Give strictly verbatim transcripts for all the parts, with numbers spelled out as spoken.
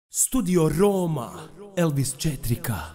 Studio Roma, Elvis četiri ka.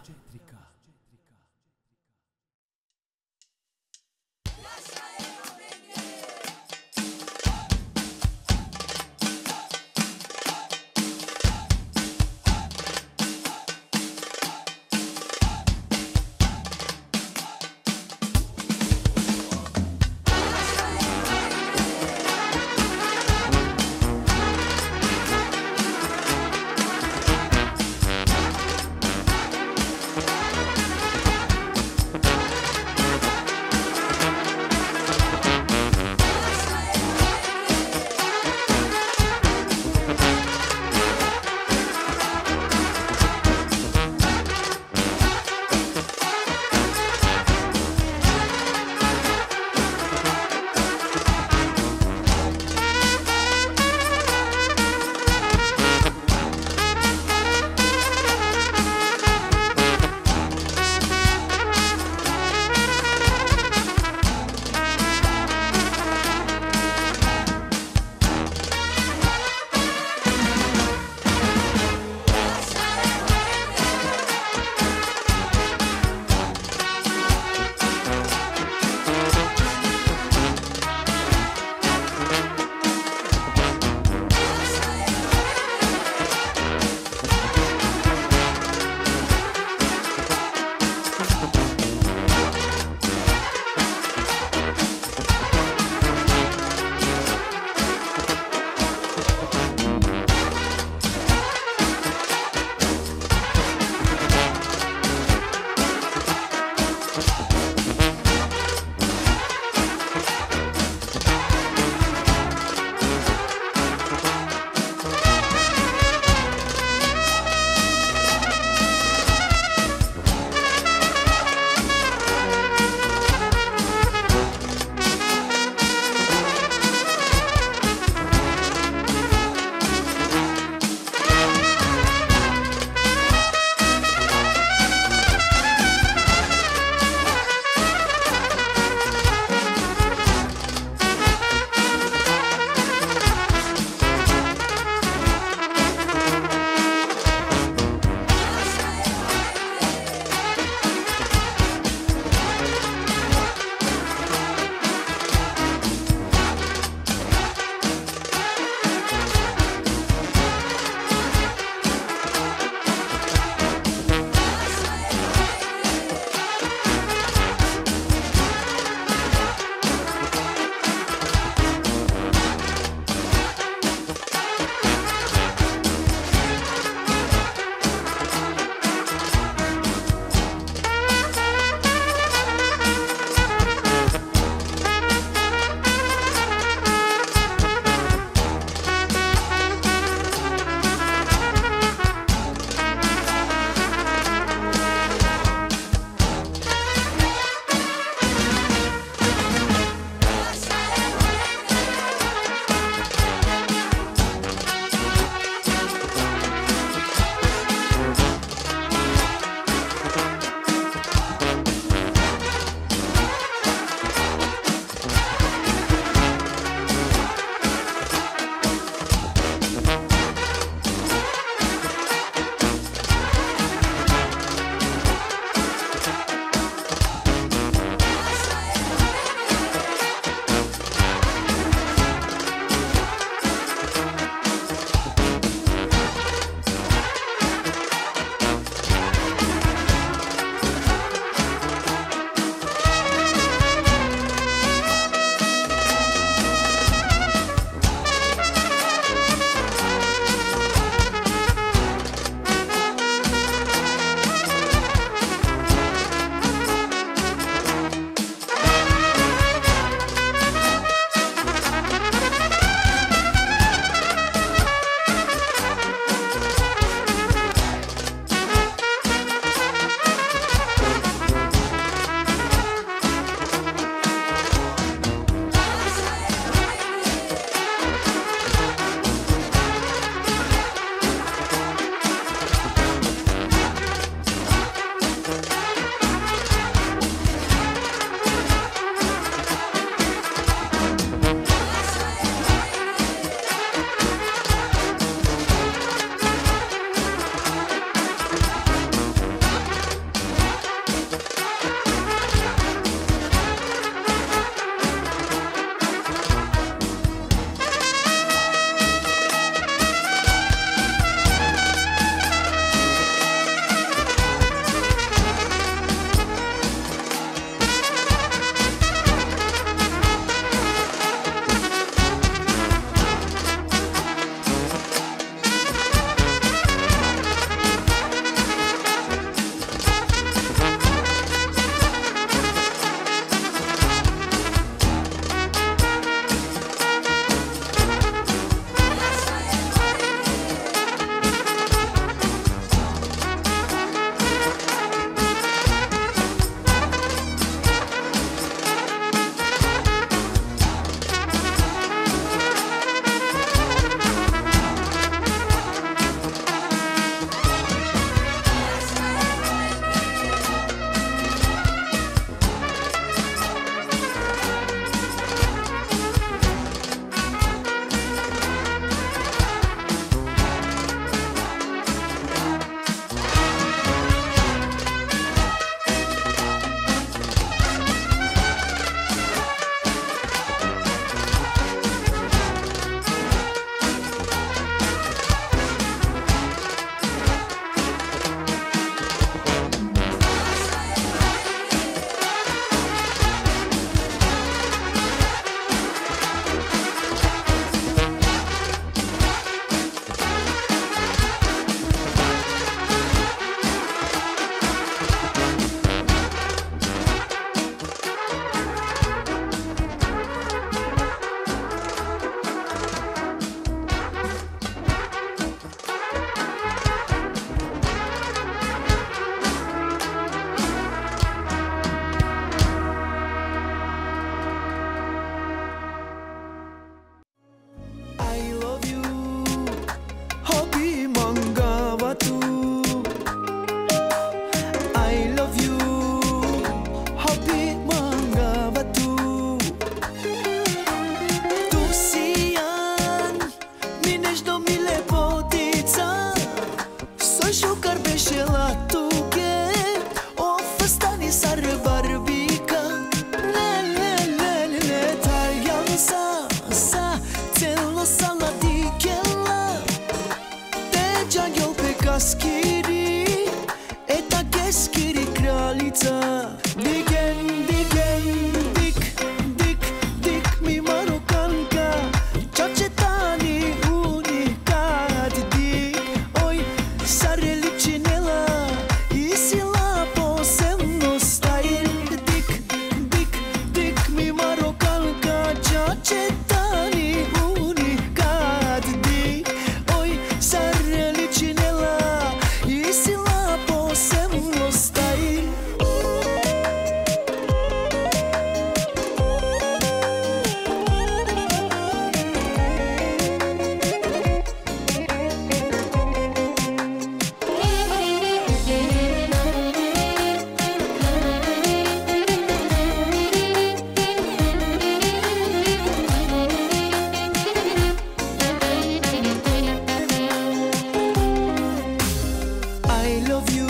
anghel pe kaskiri, e ta keskiri kraljica. Digen, digen, dik, dik, dik mi Marokanka, qa që tani unikat dik. Oj, sarë liqinella, i sila po se më stajl. Dik, dik, dik mi Marokanka, qa që tani unikat dik. Oj, sarë liqinella, i sila po se më stajl. I love you,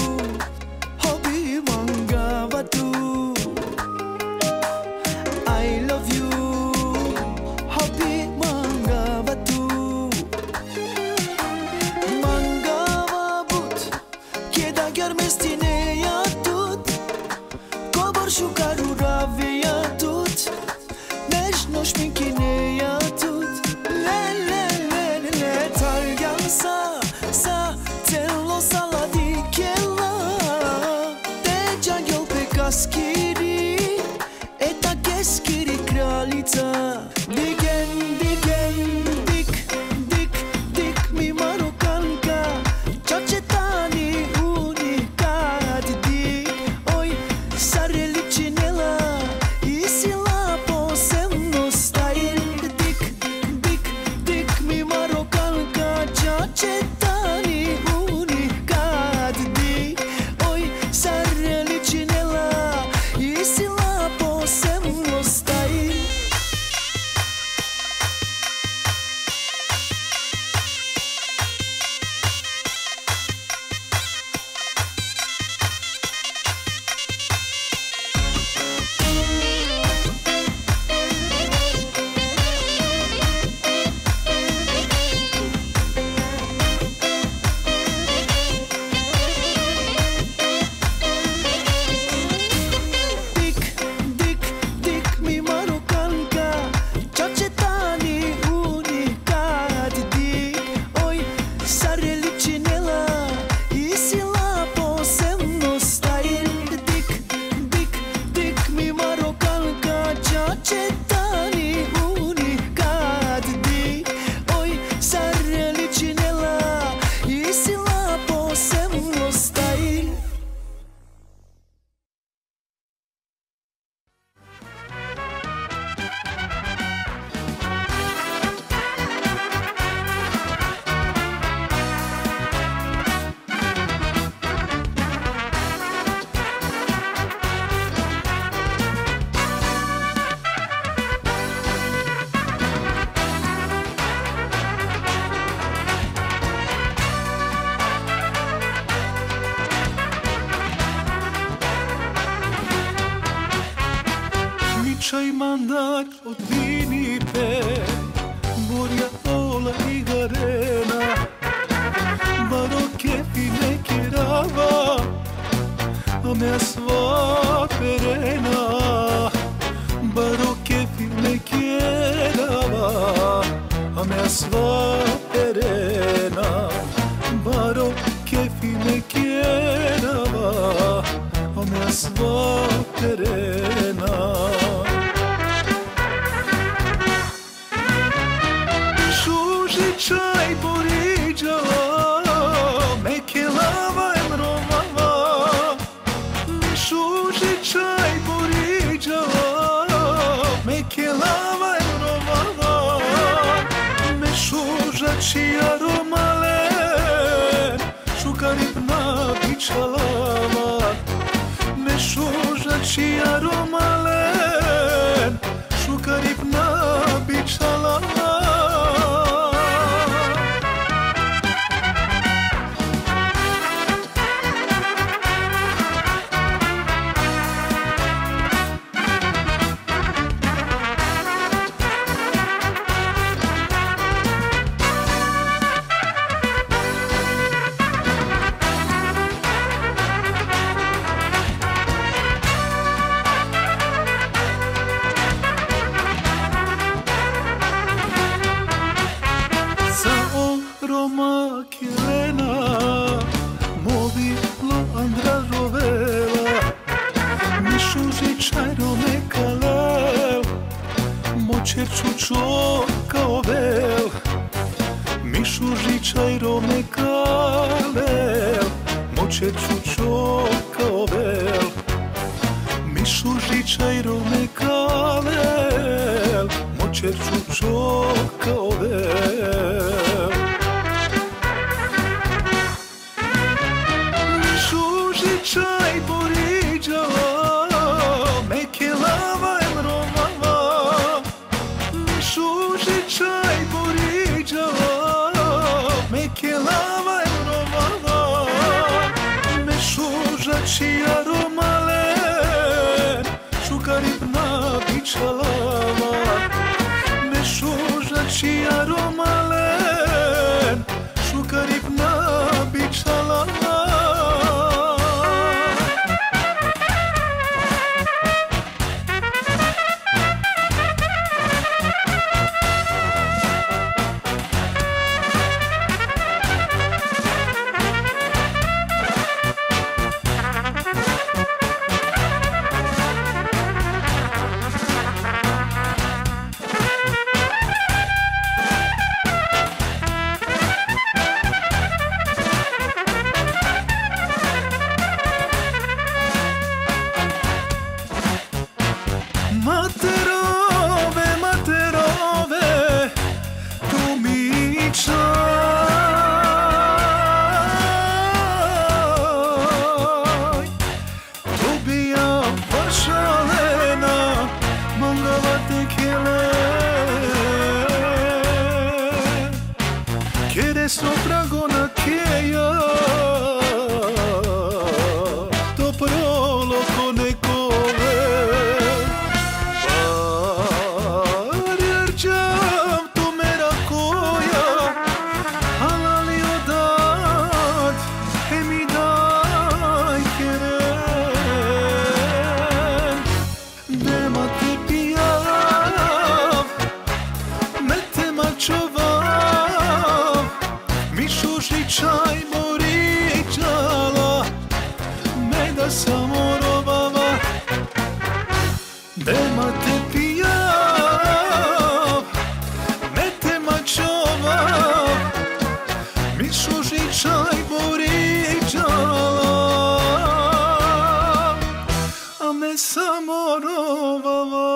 hobi mangavatu. I love you, hobi mangavatu. Mangavabut, keda germestine yatut, kobor shukaru ravi yatut, nesh nosh minkine yatut. Le le le le le targan sa sa tello saladi kella. Te anghel pe kaskiri, e ta keskiri kraljica. Digen, digen, dik, dik, dik mi Marokanka, qa që tani unikat dik. Oj, sarë liqinella, i sila po se më stajl. Dik, dik, dik mi Marokanka, qa që tani unikat dik. Oj, sarë liqinella, i sila po se më stajl. Dik, dik, dik mi Marokanka, qa që tani unikat dik. Oj, sarë liqinella, i sila po se më stajl. Dik, dik, dik mi Marokanka, qa që tani unikat dik. Oj, sarë liqinella, i sila po se më stajl. Mi qaj mandar od vini pe, borja ola i garena. Baro kefi me kirava, a me sva perena. Baro kefi me kirava, a me sva perena. Baro kefi me kirava, a me sva perena. Shuji qaj borigja, me kelava e mrovava. Shuji qaj borigja, me kelava e mrovava. Me shuzha qia romalen, shukarip na bichalava. Me shuzha qia romalen, shukarip na bichalava. me kalel, moće čučo kao vel. Mišu žičaj rome kalel, moće čučo kao vel. Mišu žičaj boriđala, meke lava en romava. Mišu žičaj boriđala, meke lava en romava. Mišu žačija romalen, šukaribna bičalava. Mišu žačija romalen, šukaribna bičalava. Materove, materove, tu mi čaj. Tu bi ja vaša Lena, mangala te kele. Kere sopragona keja, to prolo konekove. Čaj moričala, me da samo robava, dema te pijav, me te mačova, mi šuži čaj moričala, a me samo robava.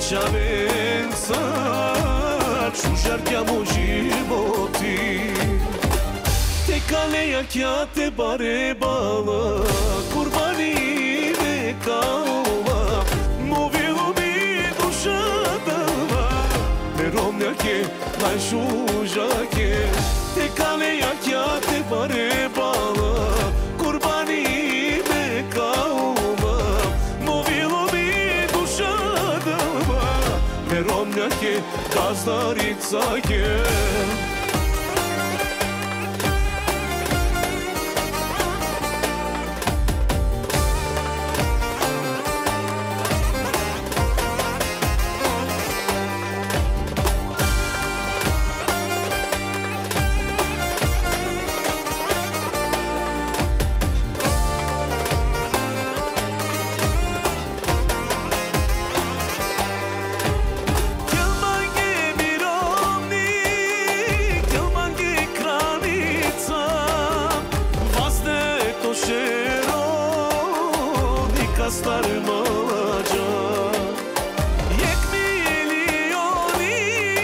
veća čužar chiamo životi te kaleja kja te bare bala kurbani me kaova movilo mi duša dava neromnjake najšužake te kaleja kja te bare bala kurbani me kaova movilo mi duša dava neromnjake gazdarica je star mlađa jek milioni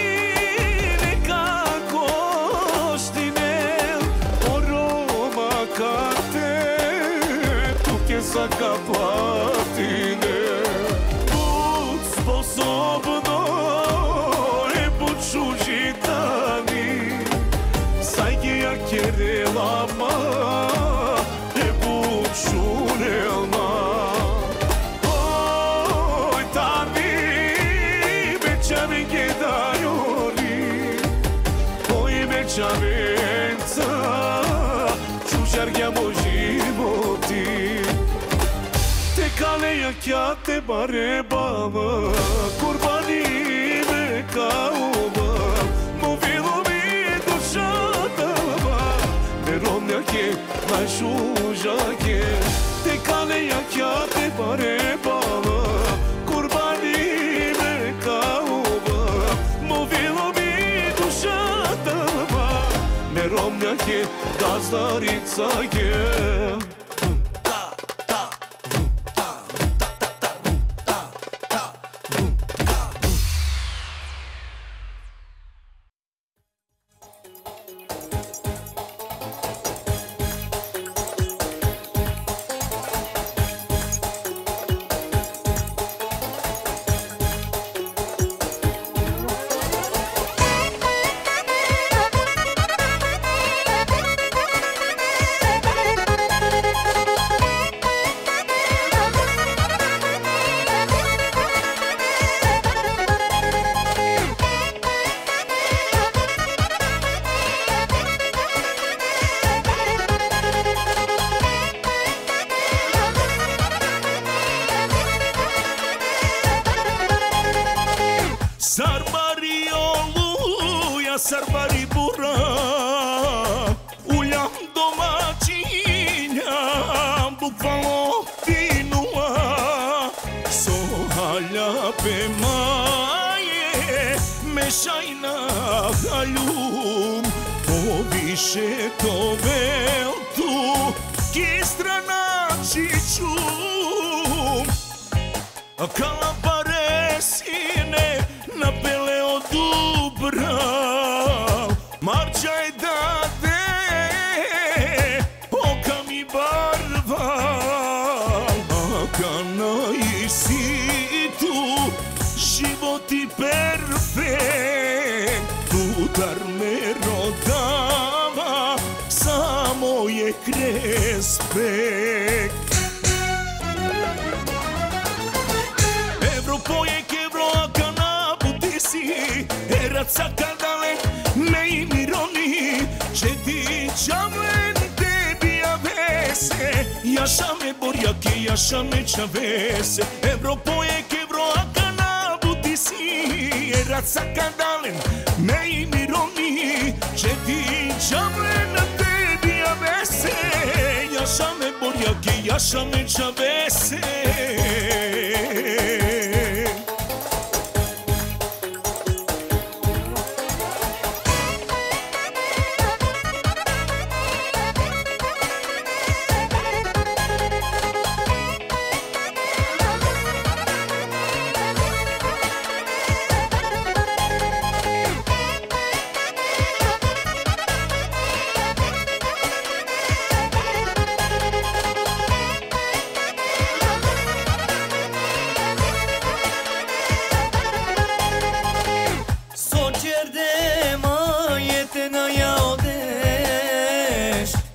nekako štine oroma karte tuke saka platine bud sposobno e bud čužitani sajke jake relama e bud šurelma Čavenca, čužar chiamo životi te kaleja kja te bare bala kurbani me kaova movilo mi duša dava neromnjake najšužake te kaleja kja te bare bala kurbani me kaova movilo mi duša neromnjake gazdarica je Sarbari oluja, sarbari bura uljam domaćinja bukvalno vinua sohalja pe maje mešajna haljum poviše to veltu kistra načiću kalapare sine na bele od dubra marčaj dade oka mi barva akana i situ životi perfekt udar me rodava samo je respekt Pojek evro akana butisi erat sakadale me i mironi četi čamlen tebi avese jašame borjake jašame čavese evro pojek evro akana butisi erat sakadale me i mironi četi čamlen tebi avese jašame borjake jašame čavese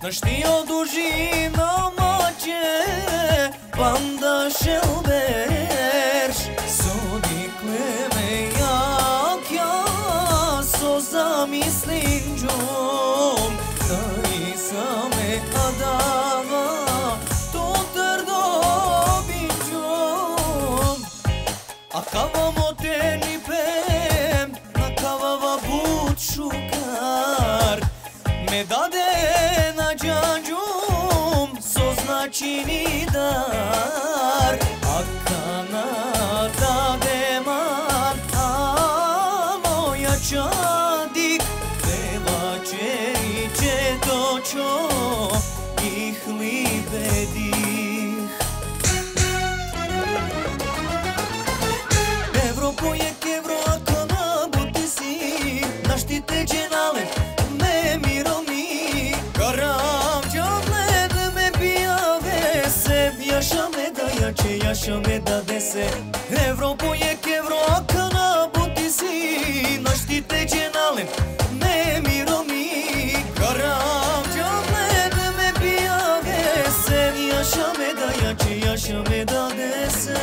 Știu dușina mace Banda šelberš Sodikle me jakja So zamislim džom Da isame adava To trdo biđom A kavamo te nipem Na kavava bud šukar Me dade na džanđum So značini dar A kana dade man A moja čadik Pevače i četočo Ih libedih Evropo je kevro a kana buti si Naštite dženale Yaşame da yaçe yaşame da dese Evropo je kevro a kana butisi Naštite dženalem ne miromi Karam canled me pijave se Yaşame da yaçe yaşame da dese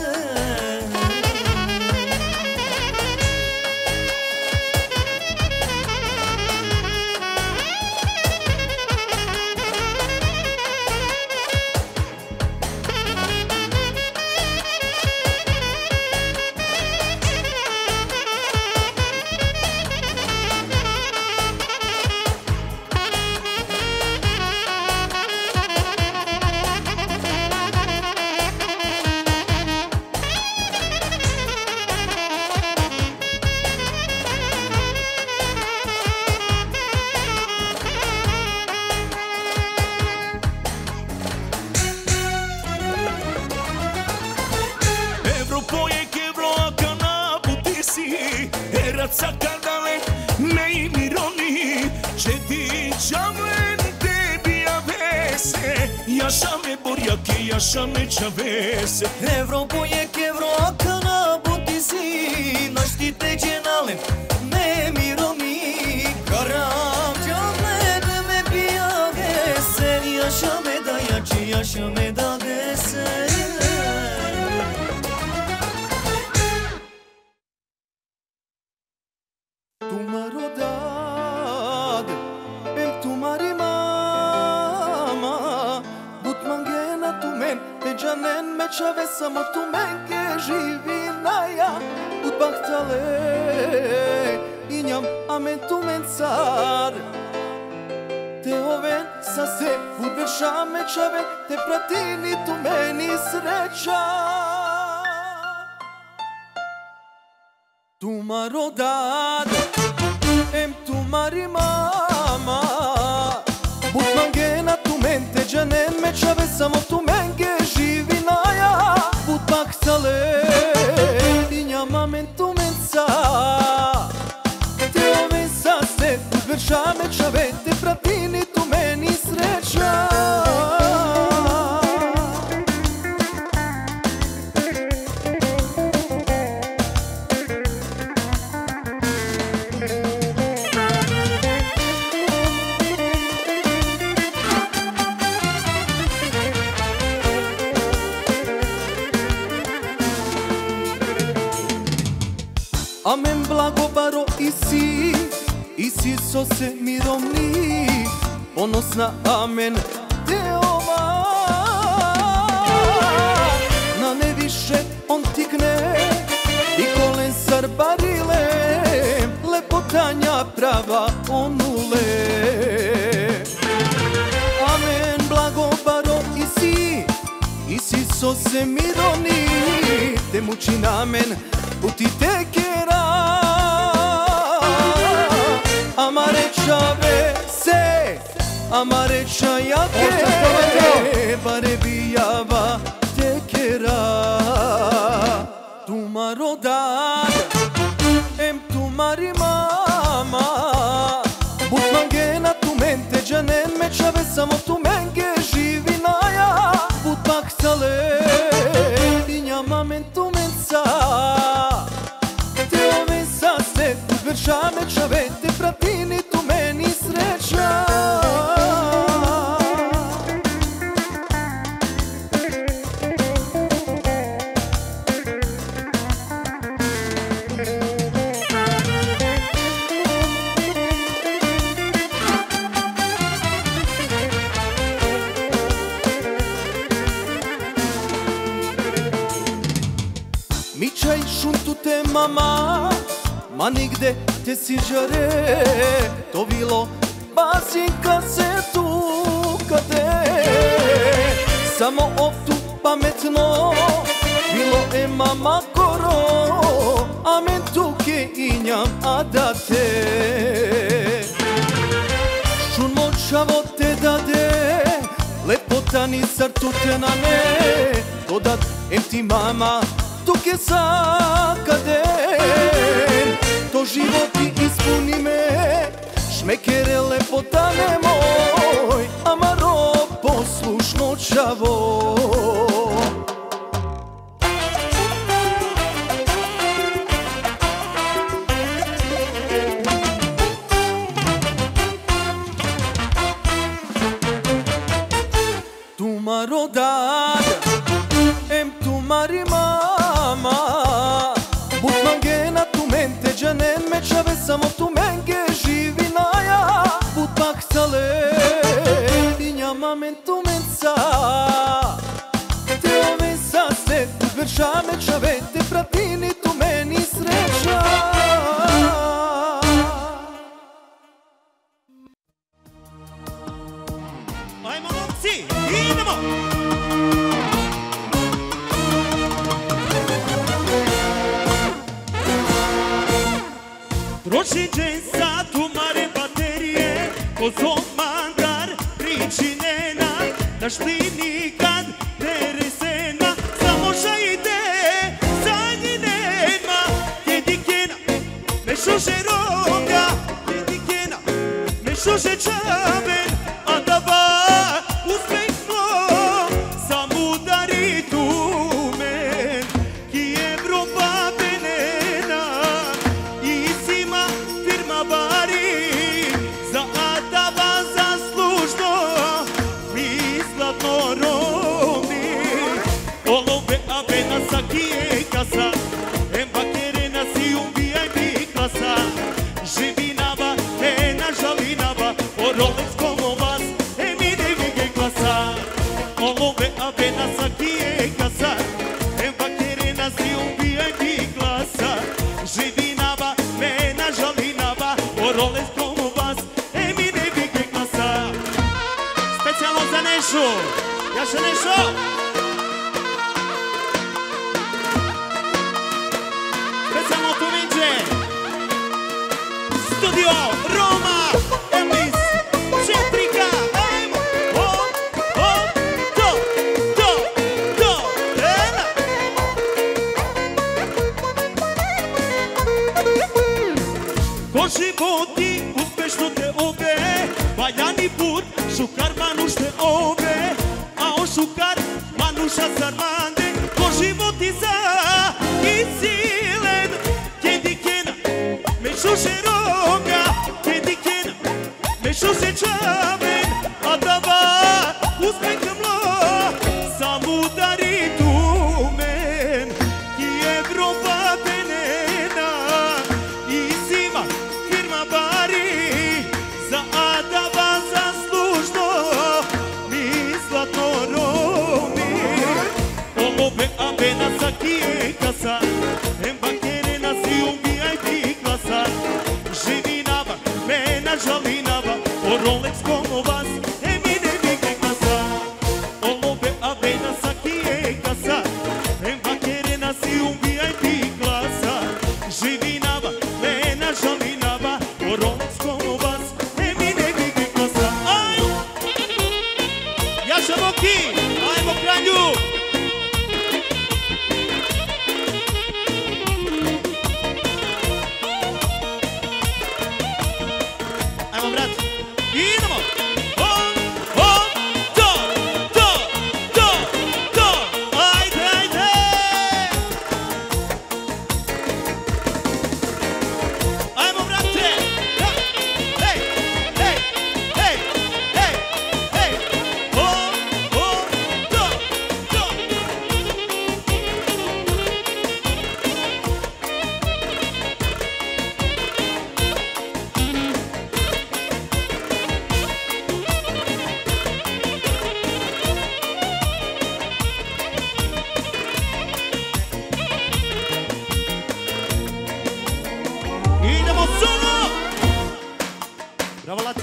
Sakadale ne mironi Čedi čaven tebi avese Yaşame boryake yaşame çavese Evropo je kevro a kana butisi Naštite dženalem ne miromi Karam canled me pijave se Yaşame da yaçe yaşame da dese Čave samo tu menke živi naja Ut bahtale Injam amen tu men car Te oven sa se Ut vešame čave Te pratini tu meni sreća Tu marodad Em tu mari mama But mangena tu mente Džanen me čave samo tu menke živi naja Ut bahtale Injam amen tu men car Te oven sa se Ut vešame čave Te pratini tu meni sreća Amen blagobaro i si I si so se mirovni Ponosna amen Teoma Na ne više on tikne I kolen sarbarile Lepotanja prava onule Amen blagobaro i si I si so se mirovni Te muči namen Uti tekera Amare čave se Amare čajake Bare bijava tekera Tu marodad Em tu mari mama But mangena tu mente Džanen me čave samo tu menge živi naja But bahtale Injam amen tu men car Te ove sa se Ut vešame čave Te pratini tu meni sreća Mi čaj šuntu te mama, ma nigde te si žare. To bilo bazinka se tu kade. Samo ovtu pametno, bilo e mama koro, a men tuke injam adate. Šun močavo te dade, lepota ni sartu te na ne. Dodat em ti mama, tuke sakade. To životi ispuni me, šmekere lepota nemoj, amaro poslušno čavo. Tumaro dad, em tumari mama, but mangena tu mente džanen me čave samo tu menge živi naja. But pak sale, inja mamen tu mensa, te ove saste, but verša me čave, te pratini tu meni sreća. Ajmo momci, idemo! Troši džensa, tu mare baterije, ko zom mangar, pričinena, naš plin nikad ne resena, samo šajde, sanji nema, jedikena, me šuše roga, jedikena, me šuše čaben, a da ba, uspeh smo, sam udari tu men, ki Evropa benena, i sima firma bari, za adava zaslužno, mi zlatno romi, olove abena sa kije kasa, emba kerena si un V I P klasa, živinava, ena žalinava, o Rolex como vas, e mi ne vige klasa, olove abena sa kije kasa, emba kerena si un V I P klasa, živinava, ena žalinava, o Rolex como vas, e mi ne vige klasa. Specijalno za Nešu, Jaša Nešo! Specijalno tu Vinče, Studio Roma, Elvis Četrika, ajmo, hop, hop, do, do, do, ena. Ko životi uspešno te obe, valjani put, šukar manušte obe, a on šukar manuša zarmande, ko životi za i silen, kedikena, me šuše roga, kedikena, me šuše čaben, a dava uspeh mlo, sam udari tu men, ki Evropa benena, i sima firma bari, za adava zaslužno, mi zlatno romi, olove abena sa kije kasa, emba kerena si un V I P klasa, živinava, mena žalinava, o Rolex como vas, e mi ne vige klasa, olove abena sa kije kasa, emba kerena si un V I P klasa, živinava, mena žalinava, o Rolex como vas, e mi ne vige klasa. Ajmo! Jaša Boki, ajmo Kranju! Ajmo brat, idemo! Hop, hop, do, do, do, do, ajde, ajde!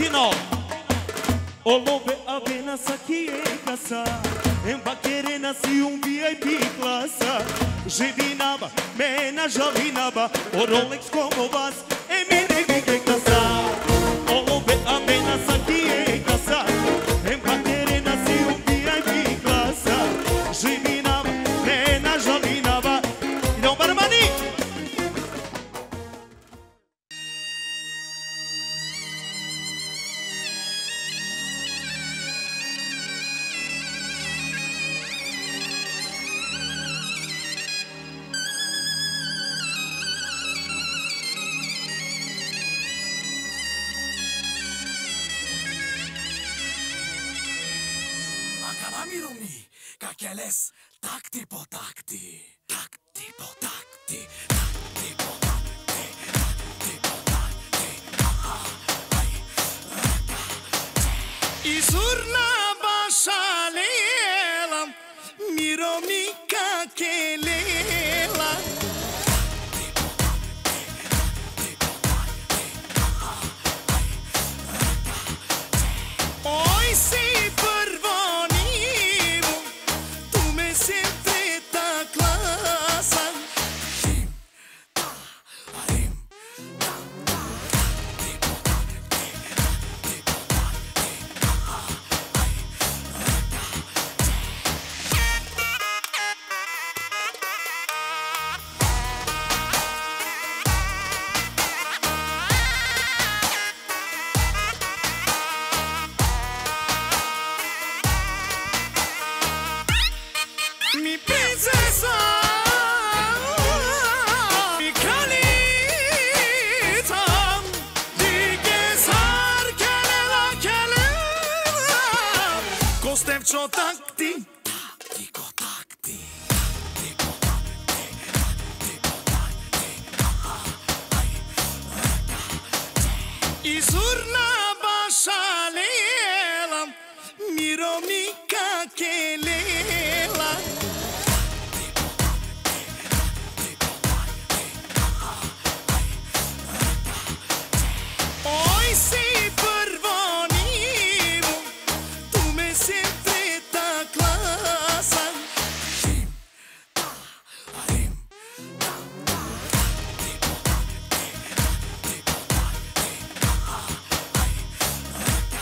Latino. Olove avena sakie casa, em baquerena si um V I P classa. Živinava, mena žalinava, o Rolex como vas, e mine vike casa. Olove avena sakie casa, em baquerena si um V I P classa. Živinava, mena žalinava, não barmani. Kakeles, takti po takti, takti po takti, takti po takti, takti po takti, aha, aj, raka, I zurna baša lela, miro mi kakelela. Oj si prvonivo, tu me sempre takla sam. rim, ta, rim, ta, ta, takti po takti, takti po takti, aha, aj, raka, Mi princesa, mi kraljica, dike zar kelela kelela, Kostevčo takti, takti ko takti, takti po takti, takti po takti, aha, aj, raka, I zurna baša lela, miro mi kakelela. Oj si prvonivo, tu me sempre takla sam. rim, ta, rim, ta, ta, takti po takti, takti po takti, aha, aj, raka,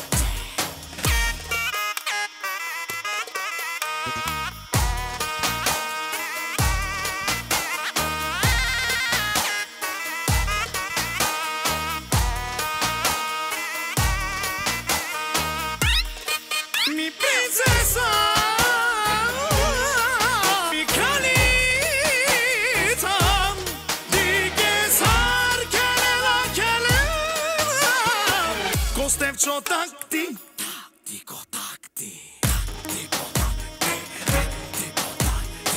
Mi princesa, mi kraljica, dike zar kelela kelela, Kostevčo takti, takti ko takti, takti po takti, takti po takti.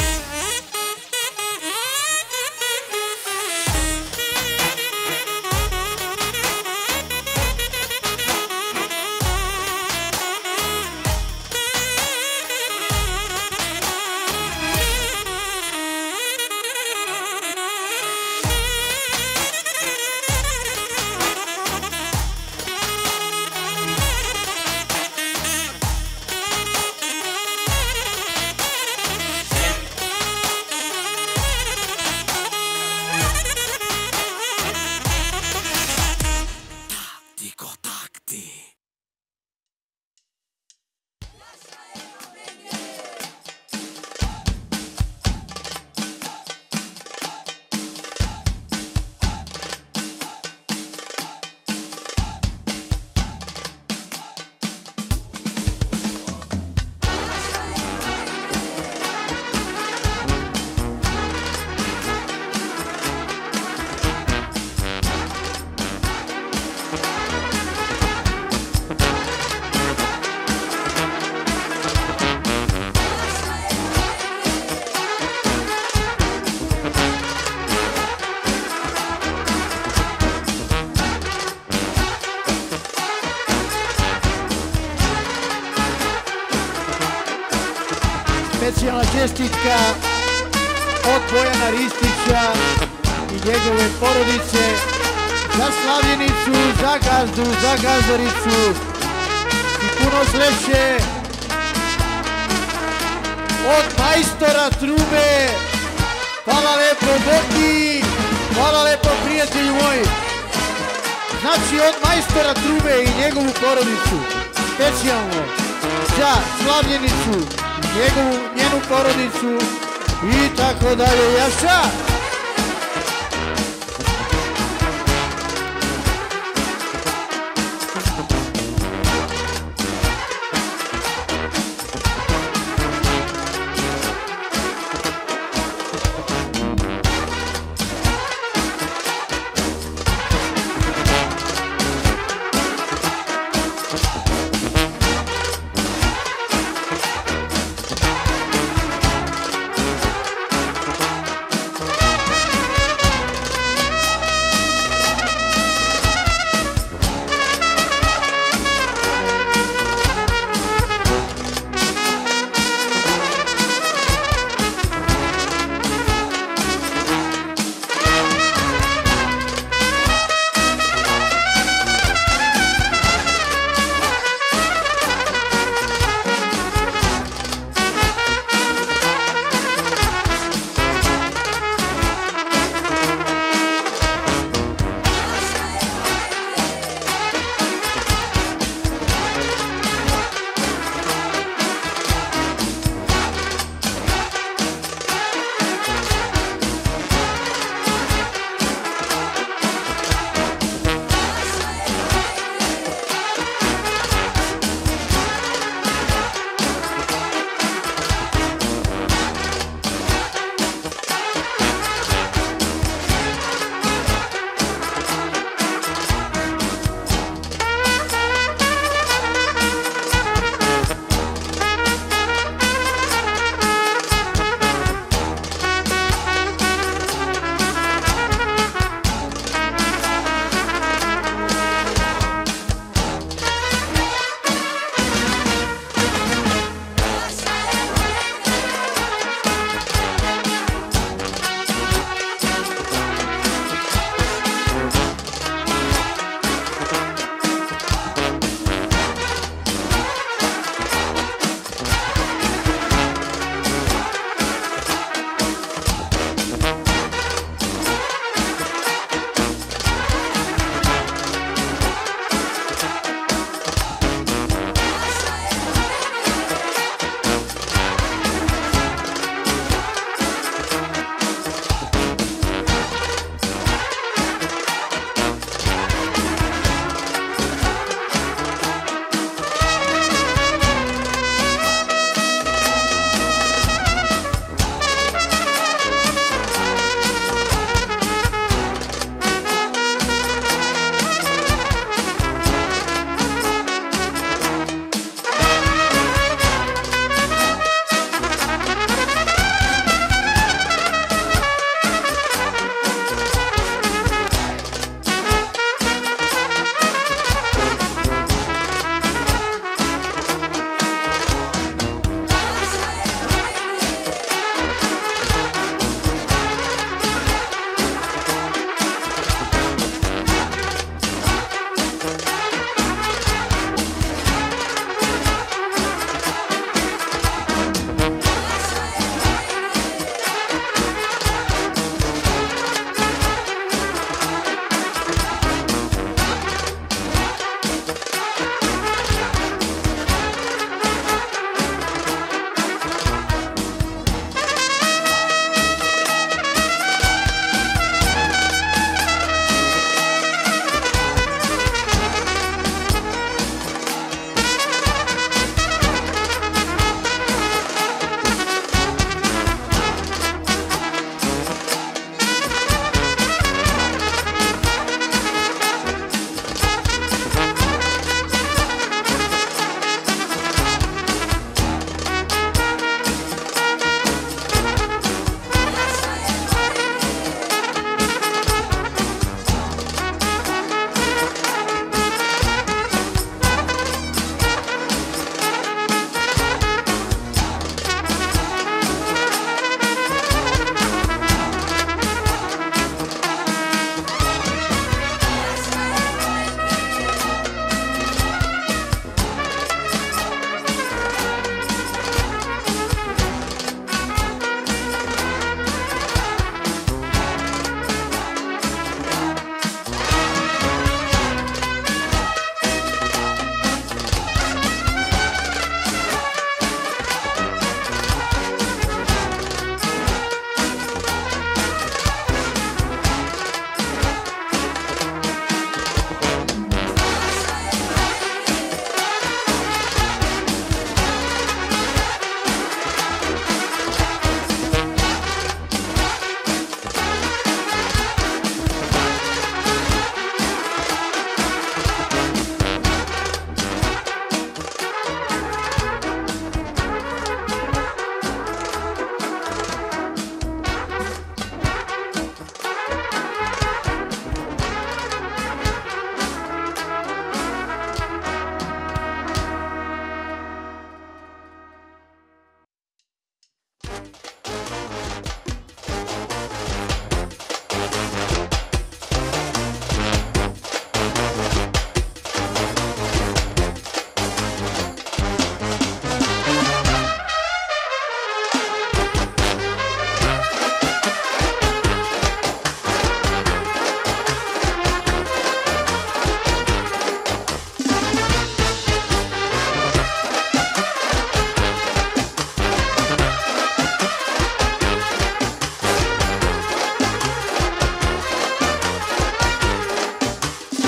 Takti ko takti. Specijalna čestitka od Bojana Ristića i njegove porodice za Slavljenicu, za gazdu, za gazdaricu i puno sreće od majstora trube. Hvala lepo Boki, hvala lepo prijatelju moji. Znači od majstora trube i njegovu porodicu, specijalno za Slavljenicu, njegovu, njenu porodicu i tako dalje. Jaša!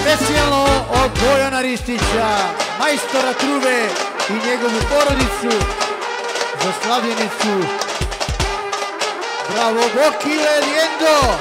Specijalno od Bojana Ristića, majstora trube i njegovu porodicu za slavljenicu. Bravo Boki Leliendo!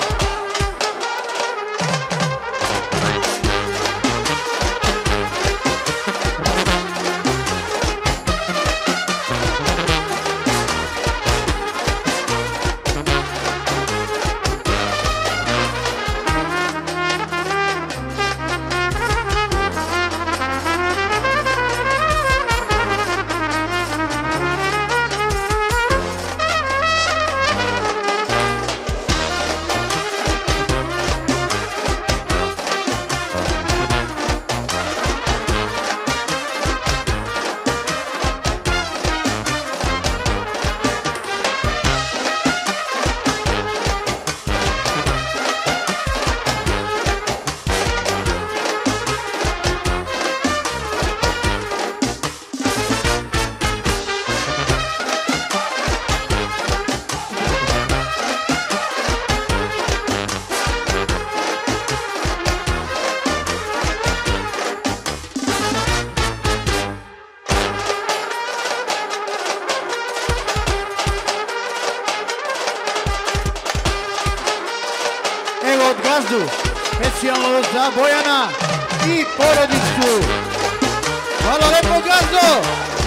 Specijalno za Bojana i porodicu. Hvala lepo, gazdo!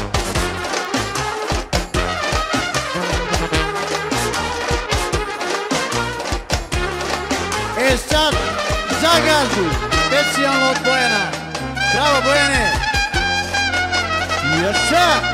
E sad za gazdu, specijalno od Bojana. Bravo Bojane! Jaša!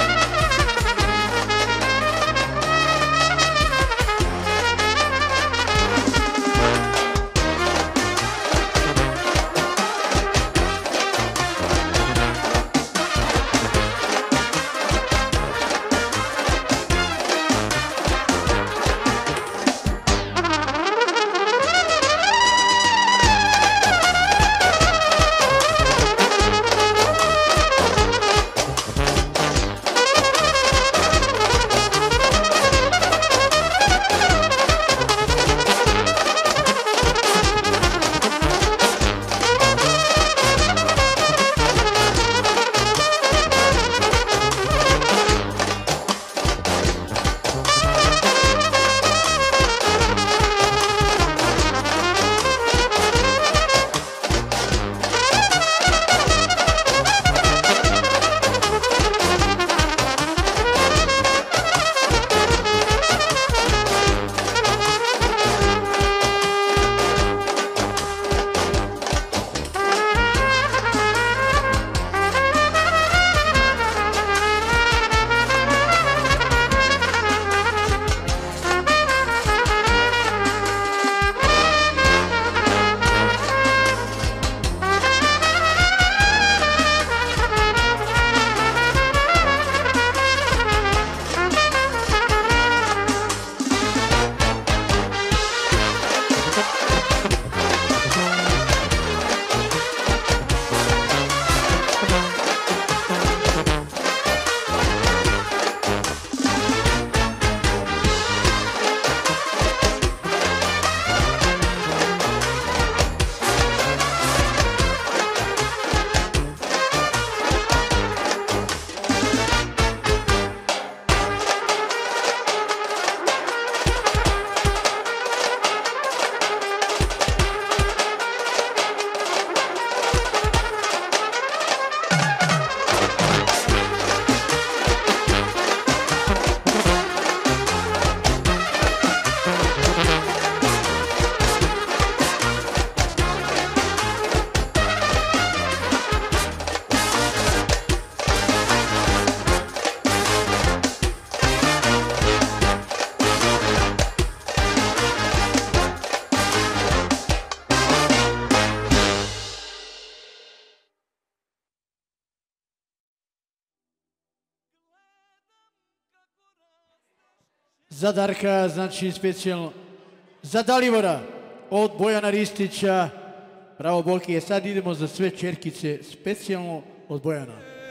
Za Darka, znači specijalno za Dalibora od Bojana Ristića. Bravo Boki, sad idemo za sve čerkice specijalno od Bojana.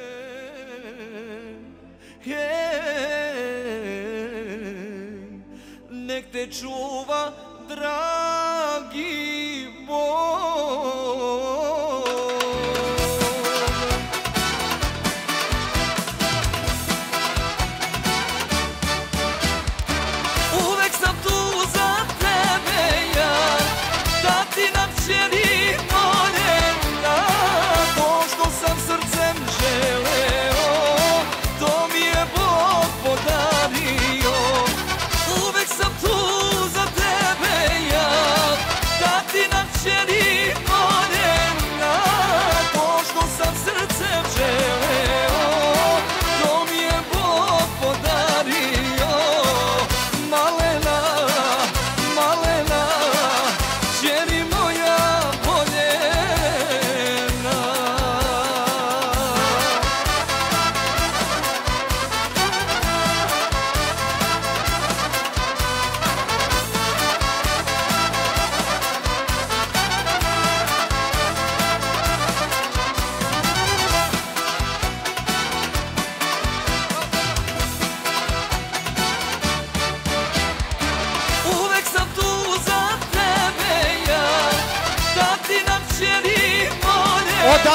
Nek te čuva, dragi Bog.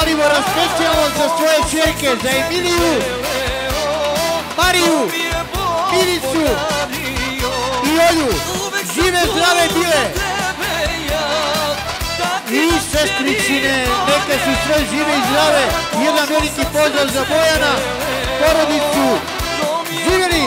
Dalibora specijalno za svoje čerke, za Emiliju, Mariju, Milicu i Olju. Žive zdrave bile. I sestričine, neka su sve žive i zdrave. Jedan veliki pozdrav za Bojana, porodicu. Živjeli!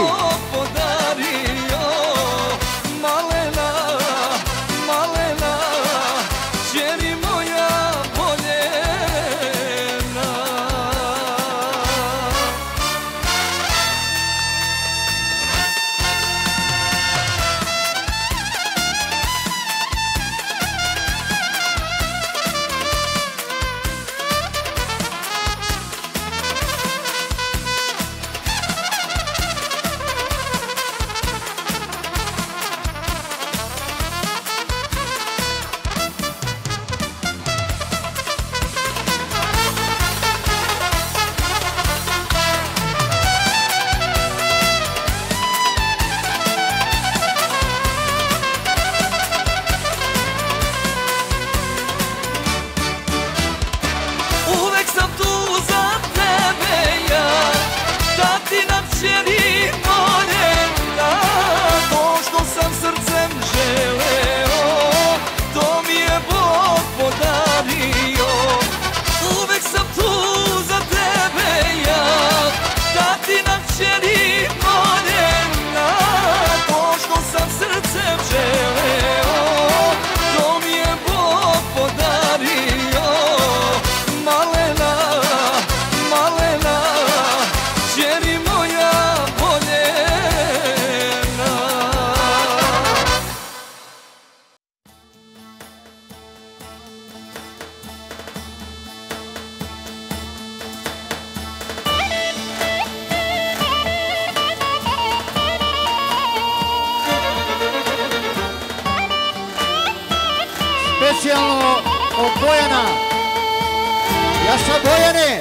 Specijalno od Bojana. Ja sam Bojane.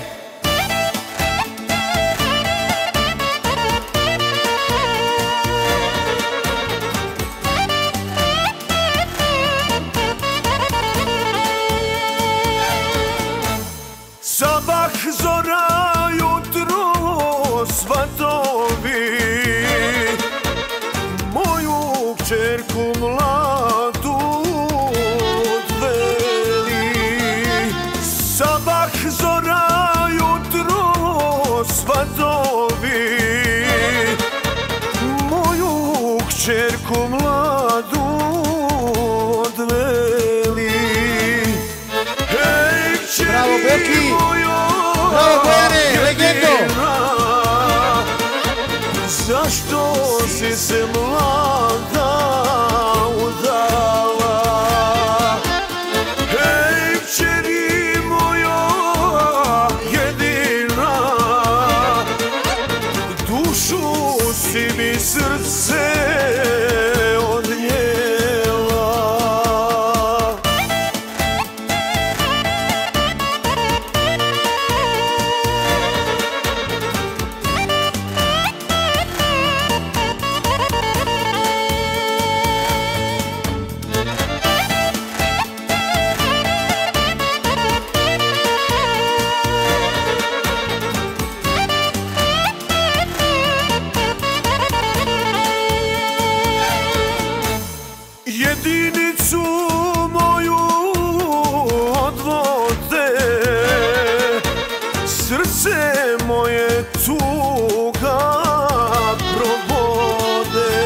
Sabah zora, jutro svatovi, moju kćerku mladu odveli. Sabah zora, jutro svatovi, moju kćerku mladu odveli. Hej, kćeri Bravo, Boki! moja, Bravo, Bojane, legendo! Zašto si se mlada udala? Hej, kćeri moja jedina, dušu si mi srce odnijela. Jedinicu moju odvode, srce moje tuga probode.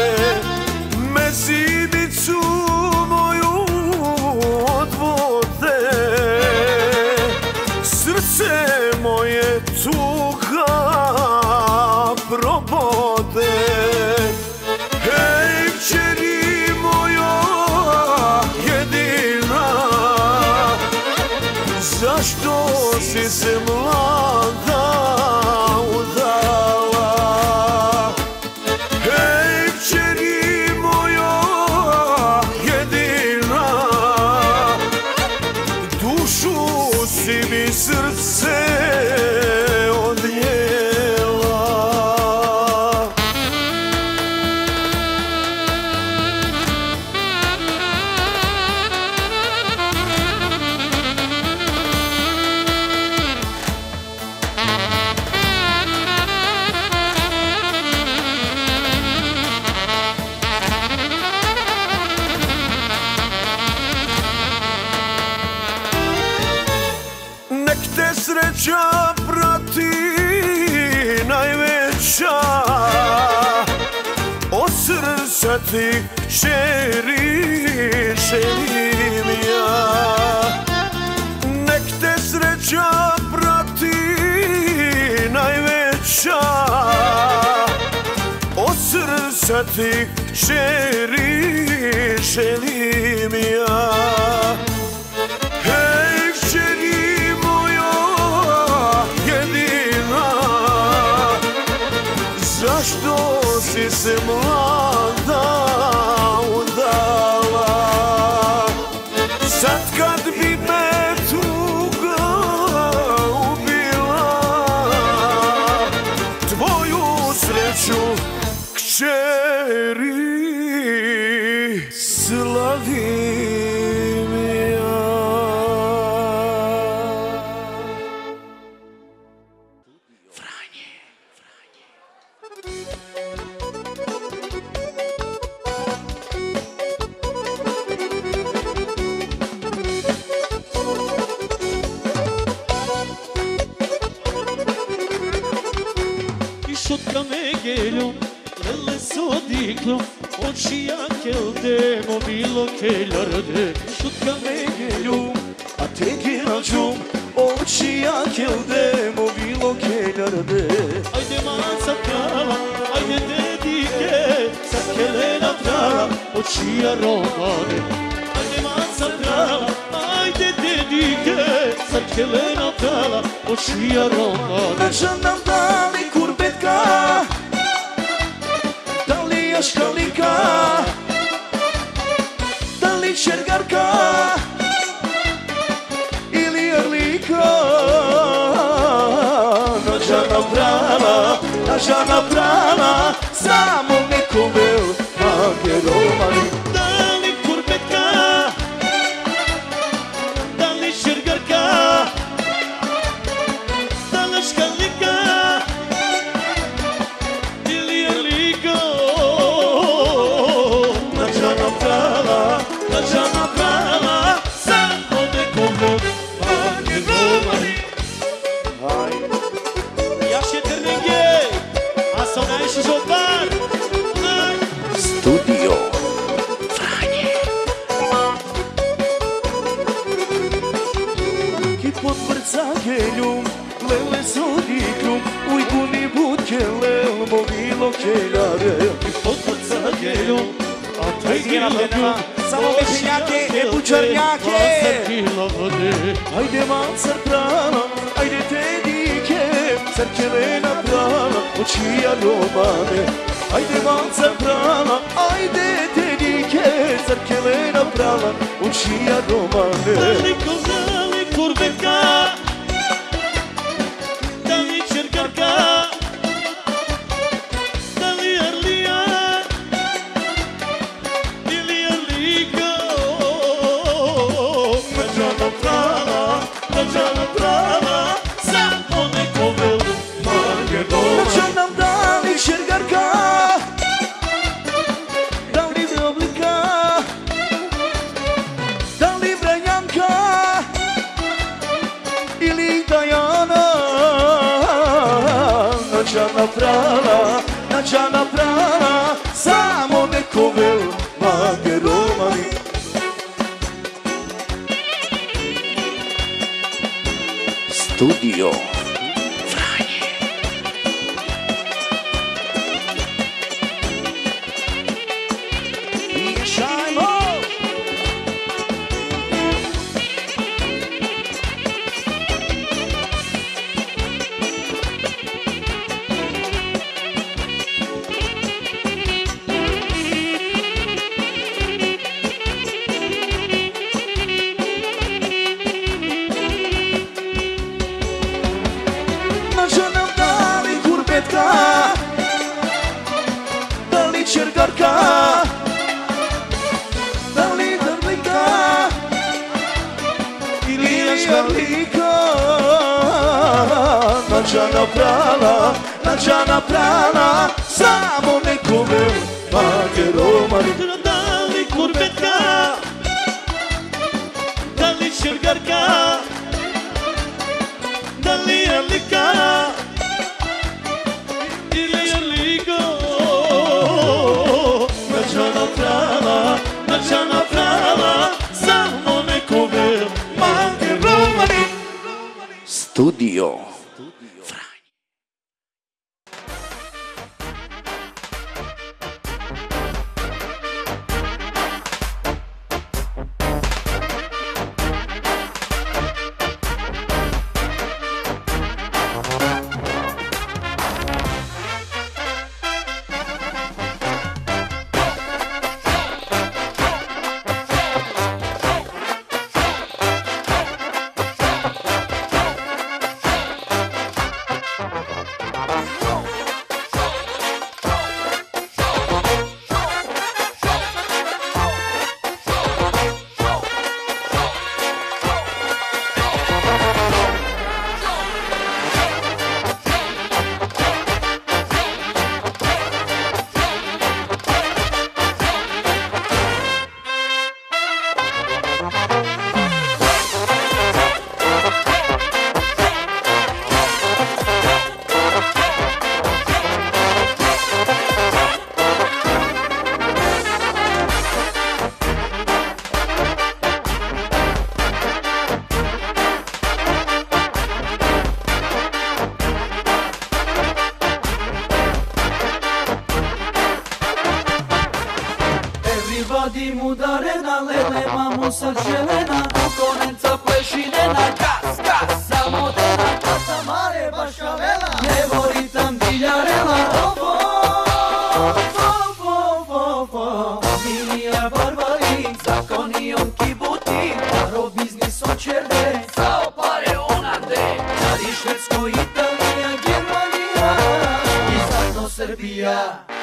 Mezimicu moju odvode, srce moje tuga probode. Hej, kćeri moja jedina, zašto si se mlada udala? Hej, kćeri moja jedina, dušu si mi srce odnijela. sreća prati najveća, od srca ti kćeri želim ja. Nek te sreća prati najveća, od srca ti kćeri želim ja. Hej kćeri moja jedina, zašto si se mlada udala? Sad kad bi me tuga ubila, tvoju sreću kćeri slavim ja. Franje, Franje. Šutka me geljom, lele sodiklom, oči jakelde, mobilo keljarde. Šutka me geljom, a te gelađom, oči jakelde, mobilo keljarde. Ajde maca prava, ajde dedike, sad kelena prava, oči aromane. Ajde maca prava, ajde dedike, sad kelena prava, oči aromane. Naša nam dali kurbetka, da li jaškalika, da li čergarka ili erlika. Nađana prava, nađana prava, samo neko vel mageromani. Da li kurbetka, da li čergarka, da li škalika ili erlika. Nađana prava, nađana prava, samo neko vel mageromani. Još je Trnenge, a sam najviše žobar. Studio Franje. Ki pod vrca geljum, lele sodiklum, ujkuni budke lel, mobilo keljare. Ki pod vrca geljum, a taj Nema, samo većinjake, ne bučarnjake. Ajde macar prava, ajde dedike, crkelena prava, oči aromane. Ajde macar prava, ajde dedike, crkelena prava, oči aromane. Daleko, daleko kurbetka, da li čergarka, da li erlija ili erlika. Nađana prava, nađana prava, samo neko vel mageromani. Nađa nam da li čergarka, da li oblika, da li Vranjanka ili Dajana. Nađana prava, nađana prava, samo neko vel mageromani. Studio Franje. Miješajmo. Nađa nam da li kurbetka, da li čergarka, da li drlika ili jaškalika. Nađana prava, nađana prava, samo neko vel mageromani. Da li kurbetka, da li čergarka, da Studio. Everybody mudarena, lele mamu sarcelena, conența pleșinena, cas, cas, sa modena, casa mare, bașavela, nevoritam diljarela, ofo, ofo, ofo, ofo, familia barbari, zakonion kibuti, paro bizniso čerde, sao pare onande, cari Švedsko, Italija, Germanija, i zajedno Srbija.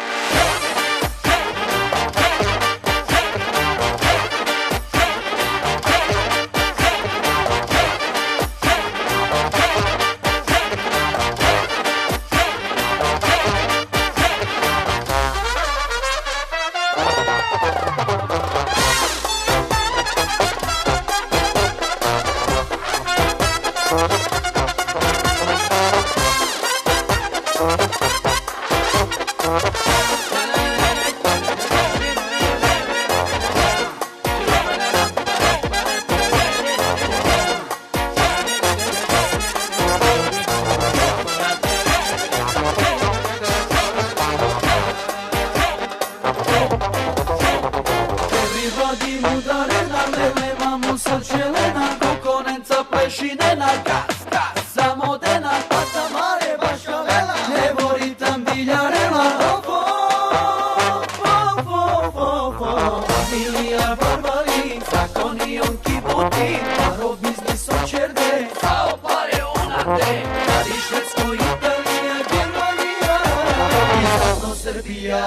Everybody mudarena, lele mamu sarcelena, conența pleșinena, gas, gas, sa modena, casa mare, bașavela, nevoritam diljarela, ofo, ofo, ofo, ofo, familia barbari, zakonion kibuti, paro bizniso čerde, sao pare onande, cari Švedsko, Italija, Germanija, i zajedno Srbija.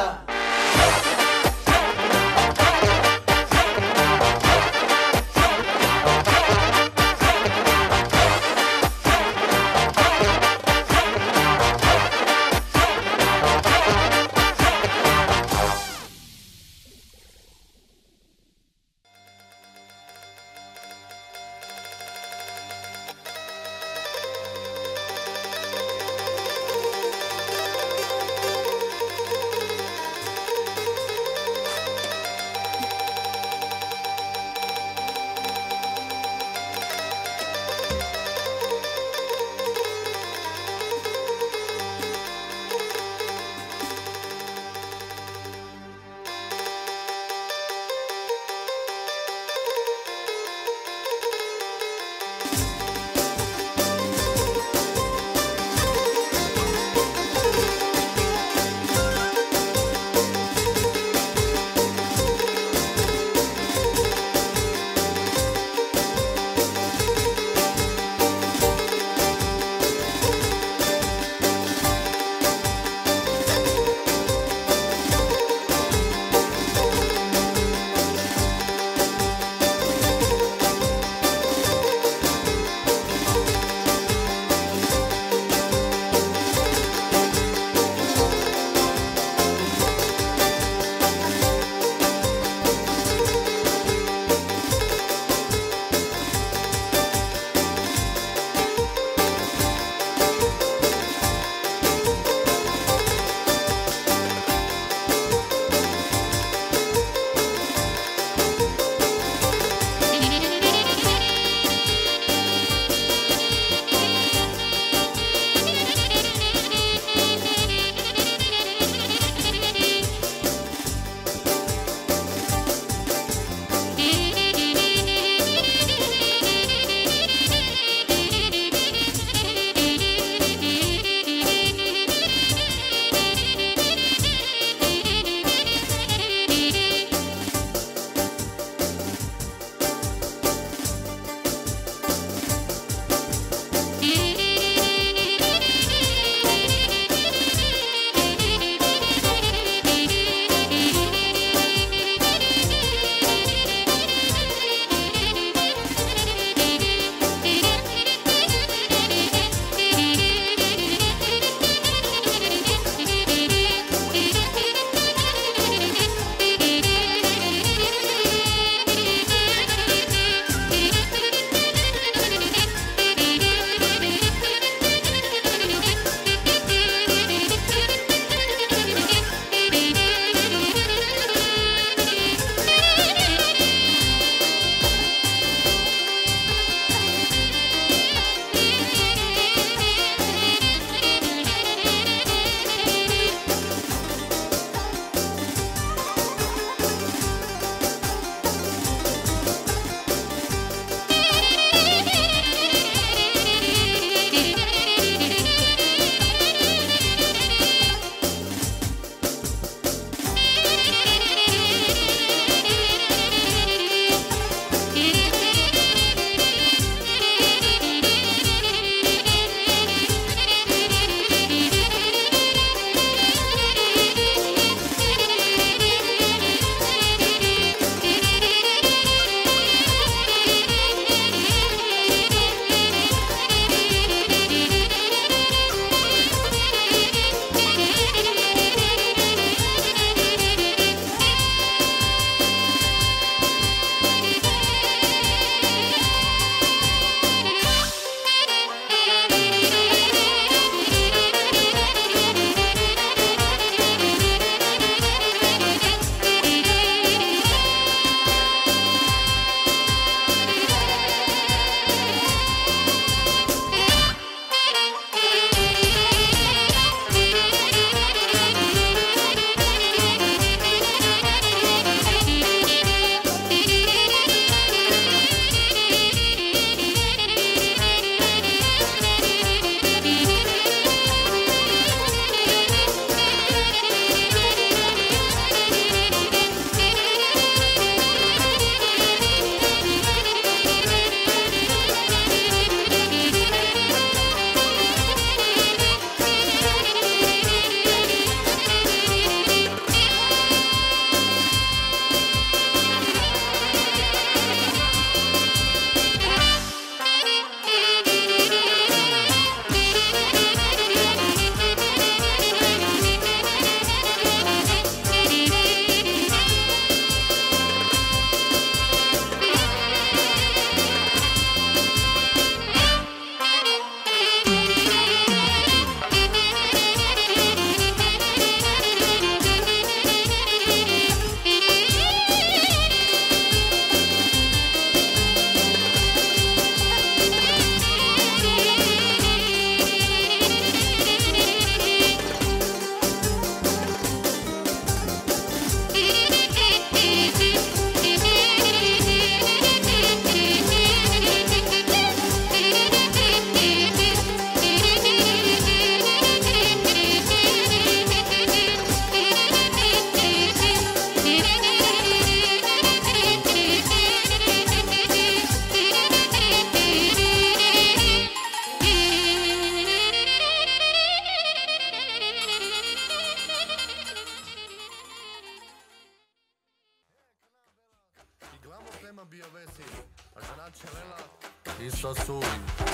Vesi, a žena Čelela i Sosuj.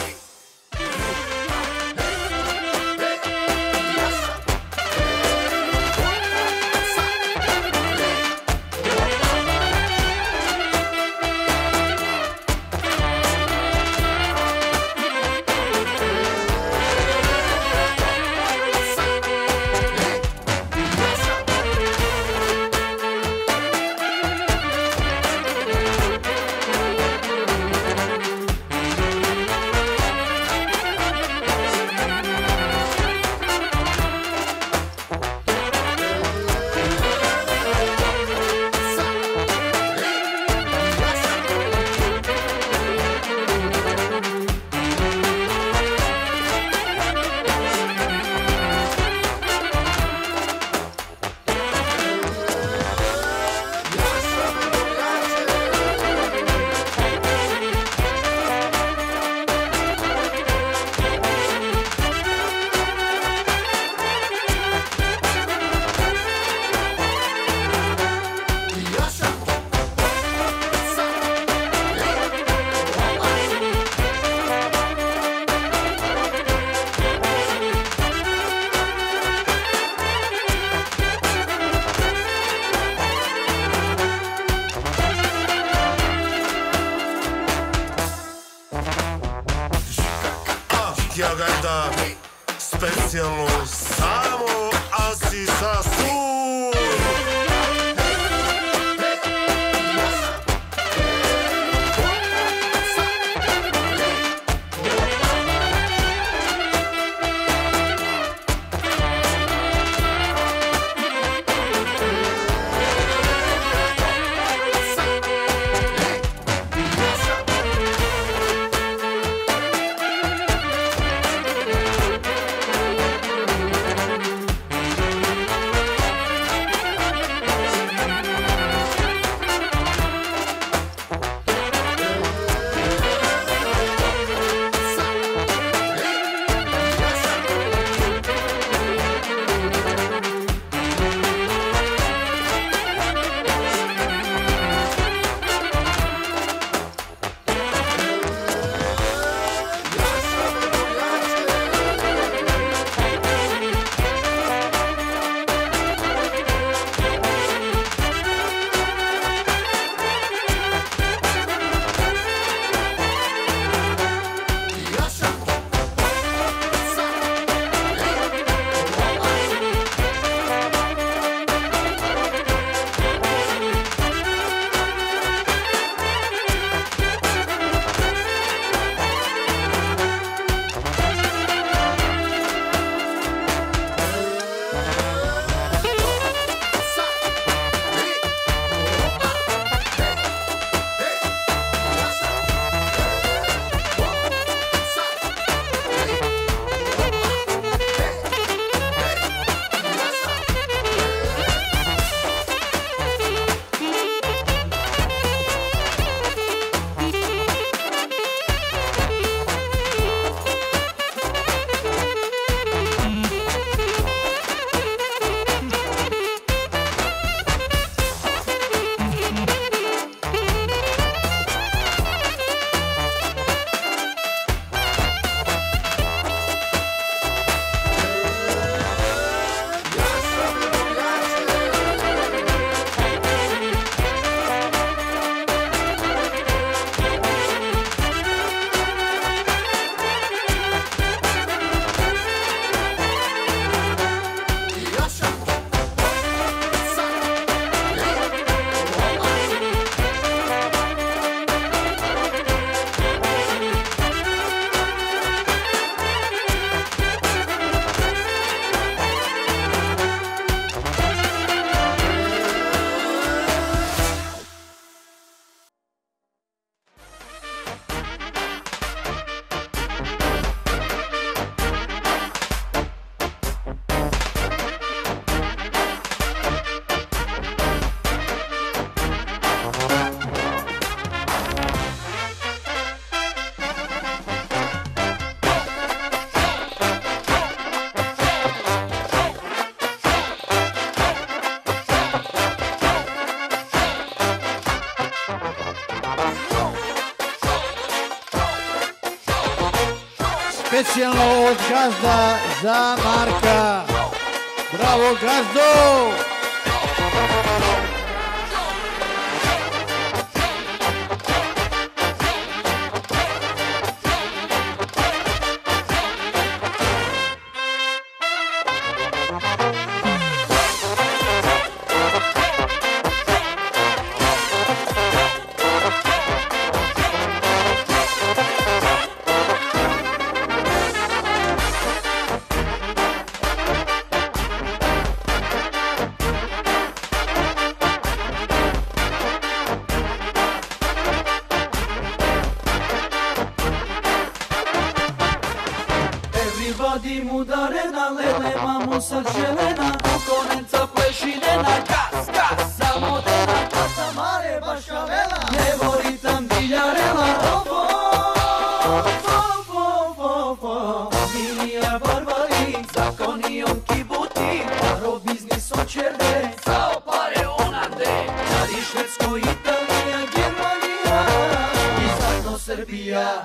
Ja gajda specijalno samo asi sa Suj. Thank specijalno od gazda za Marka. Bravo gazdo! Everybody mudarena, lele mamu srđelena, konkurenca plešinena, gas, gas, zamodena, kasa mare bašavela, ne voli tam diljarela, ofo, ofo, ofo, ofo, Milija Barbari, zakonijom kibuti, paro biznisom čerde, sao pare onande, Cari Švedsko, Italija, Germanija, i zajedno Srbija.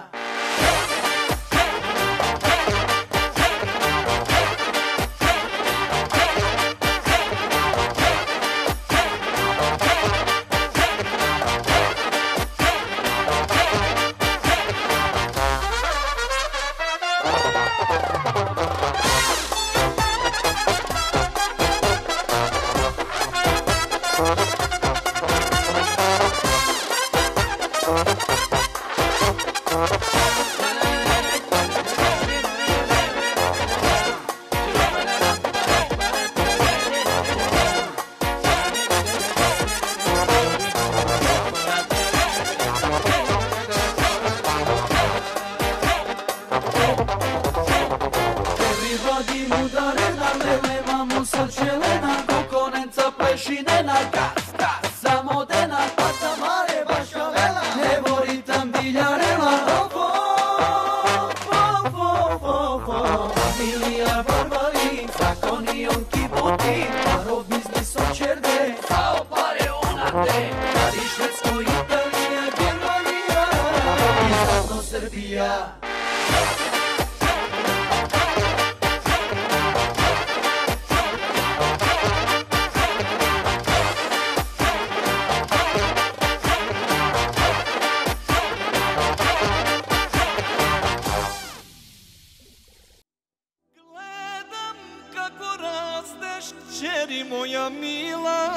Čeri moja mila,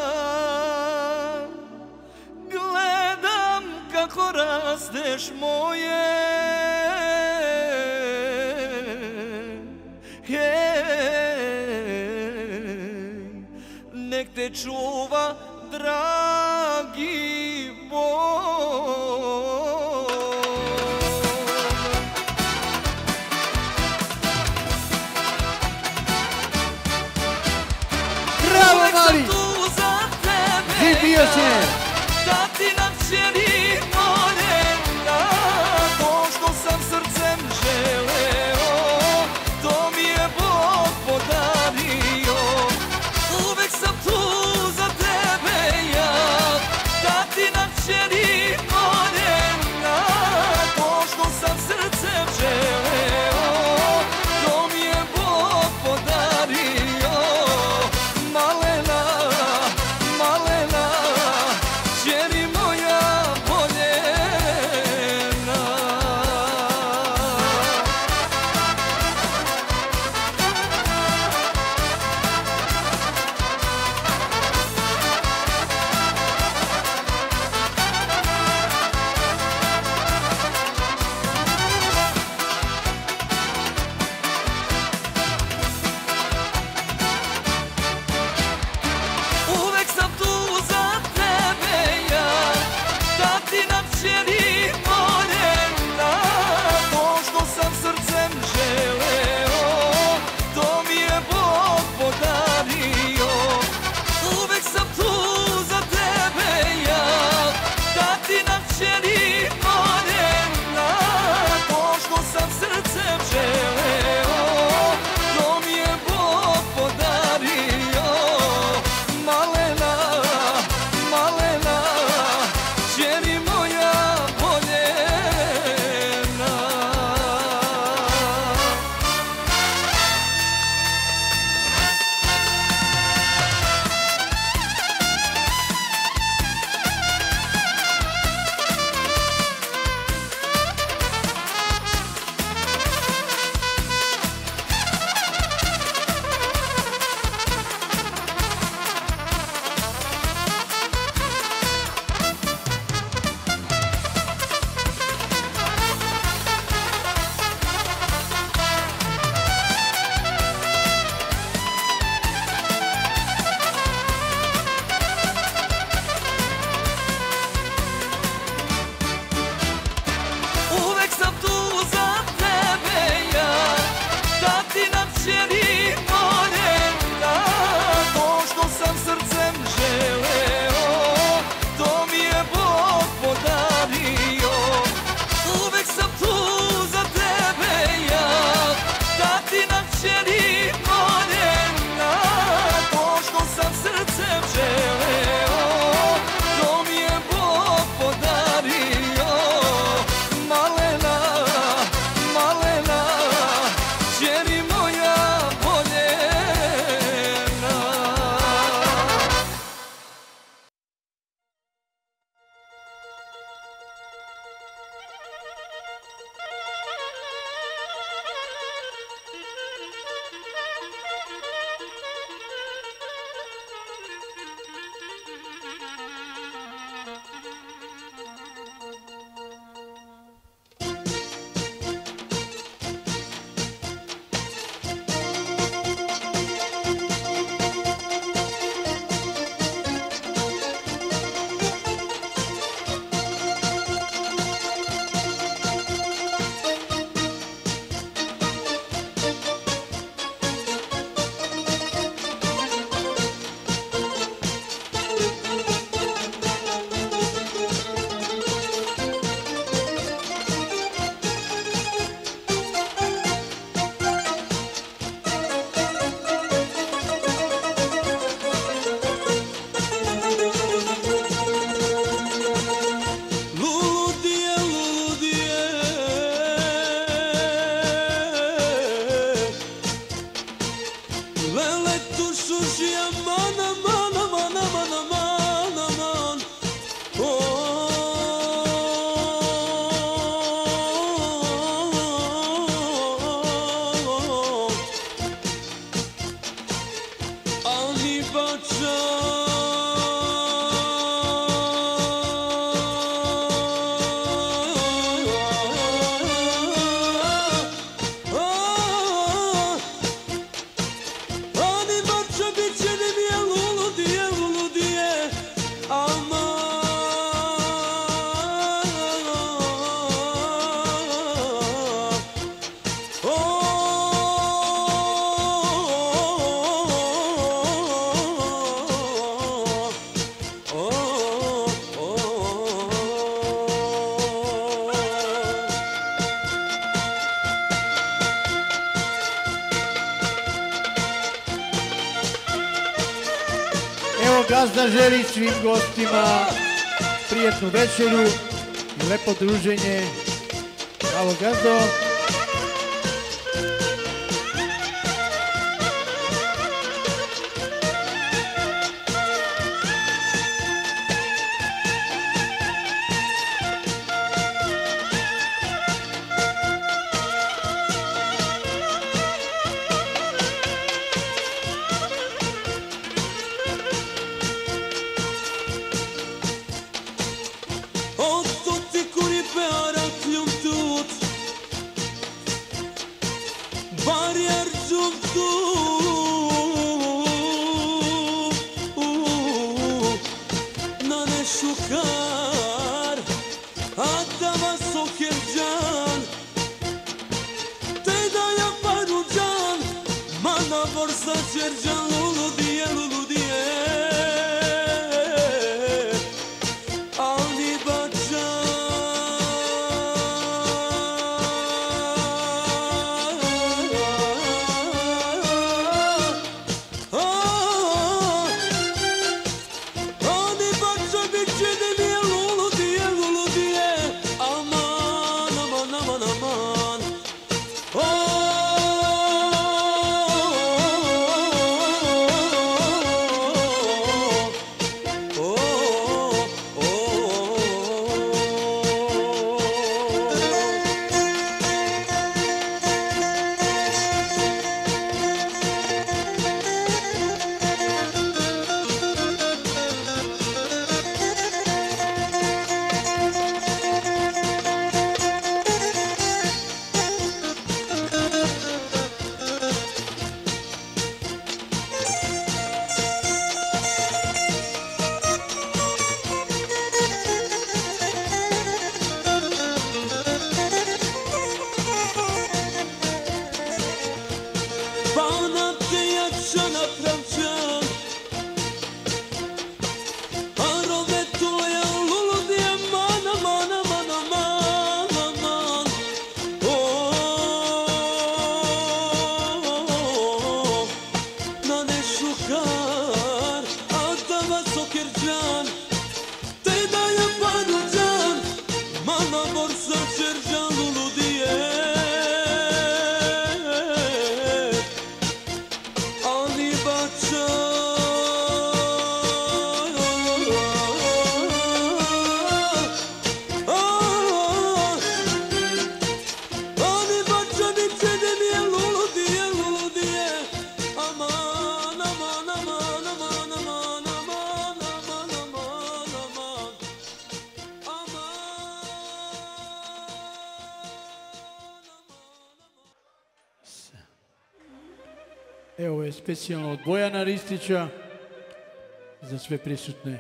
gledam kako rasteš moje, hej, nek te čuva dragi Bog. Bravo mali! Živio se! Da ti nam čeri moljena, to što sam srcem želeo, to mi je Bog podario. Uvek sam tu za tebe ja, da ti nam čeri moljena, to što sam srcem želeo, to mi je Bog podario. Malena, malena, gazda želi svim gostima prijetnu večeru i lepo druženje. Bravo gazdo. Evo je specijalno od Bojana Ristića za sve prisutne.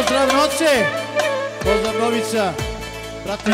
Pozdrav Noce, pozdrav Novica, brate.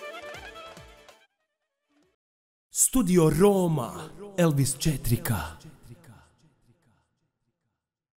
Studio Roma, Elvis četiri K.